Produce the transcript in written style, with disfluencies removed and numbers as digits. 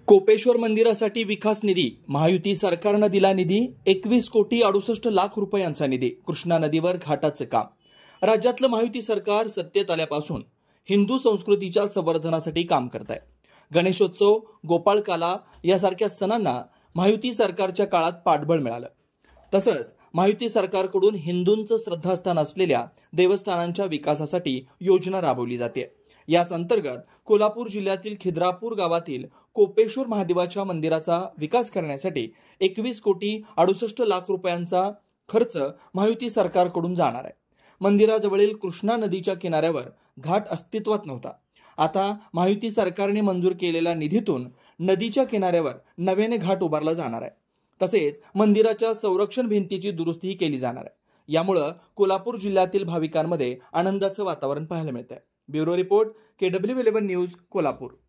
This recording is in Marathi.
कोपेश्वर मंदिरासाठी विकास निधी महायुती सरकारने दिला निधी 21,68,00,000 रुपयांचा निधी कृष्णा नदीवर घाटाचं काम। राज्यातलं महायुती सरकार सत्तेत आल्यापासून हिंदू संस्कृतीच्या संवर्धनासाठी काम करत आहे। गणेशोत्सव, गोपाळकाला यासारख्या सणांना महायुती सरकारच्या काळात पाठबळ मिळालं। तसंच महायुती सरकारकडून हिंदूंचं श्रद्धास्थान असलेल्या देवस्थानांच्या विकासासाठी योजना राबवली जाते। याच अंतर्गत कोल्हापूर जिल्ह्यातील खिद्रापूर गावातील कोपेश्वर महादेवाच्या मंदिराचा विकास करण्यासाठी 21,68,00,000 रुपयांचा खर्च महायुती सरकारकडून जाणार आहे। मंदिराजवळील कृष्णा नदीच्या किनाऱ्यावर घाट अस्तित्वात नव्हता। आता महायुती सरकारने मंजूर केलेल्या निधीतून नदीच्या किनाऱ्यावर नव्याने घाट उभारला जाणार आहे। तसेच मंदिराच्या संरक्षण भिंतीची दुरुस्तीही केली जाणार आहे। यामुळे कोल्हापूर जिल्ह्यातील भाविकांमध्ये आनंदाचं वातावरण पाहायला मिळतंय। Bureau report KW11 news Kolhapur.